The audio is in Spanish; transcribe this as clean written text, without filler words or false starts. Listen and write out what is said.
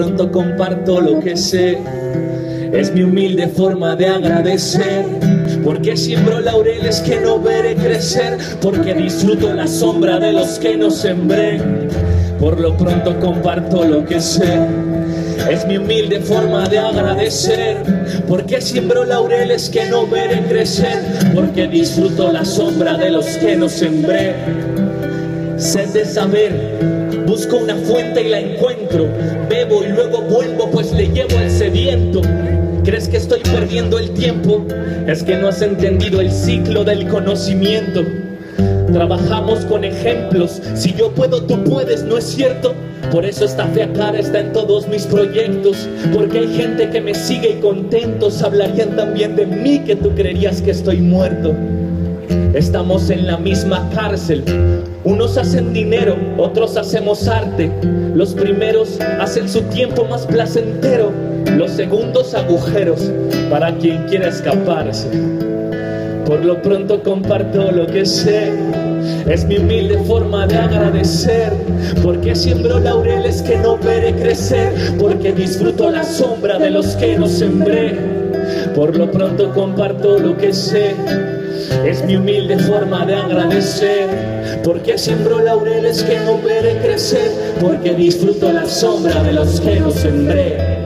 pronto comparto lo que sé. Es mi humilde forma de agradecer, porque siembro laureles que no veré crecer, porque disfruto la sombra de los que no sembré. Por lo pronto comparto lo que sé. Es mi humilde forma de agradecer, porque siembro laureles que no veré crecer, porque disfruto la sombra de los que no sembré. Sed de saber, busco una fuente y la encuentro, bebo y luego vuelvo, pues le llevo al sediento. ¿Crees que estoy perdiendo el tiempo? Es que no has entendido el ciclo del conocimiento. Trabajamos con ejemplos, si yo puedo, tú puedes, ¿no es cierto? Por eso esta fea cara está en todos mis proyectos, porque hay gente que me sigue y contentos hablarían también de mí que tú creerías que estoy muerto. Estamos en la misma cárcel, unos hacen dinero, otros hacemos arte. Los primeros hacen su tiempo más placentero, los segundos agujeros para quien quiera escaparse. Por lo pronto comparto lo que sé. Es mi humilde forma de agradecer, porque siembro laureles que no veré crecer, porque disfruto la sombra de los que no sembré. Por lo pronto comparto lo que sé. Es mi humilde forma de agradecer, porque siembro laureles que no veré crecer, porque disfruto la sombra de los que no sembré.